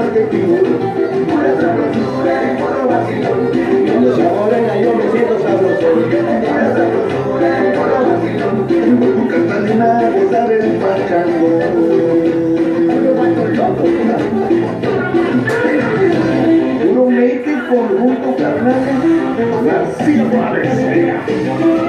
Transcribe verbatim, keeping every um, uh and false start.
que figuro. Pura sabrosura y puro vacilón. Cuando se morena yo me siento sabroso. Pura sabrosura y puro vacilón. Tu Catalina de saber el pachango. Puro vato loco. Puro make it por junto carnales. García Juárez.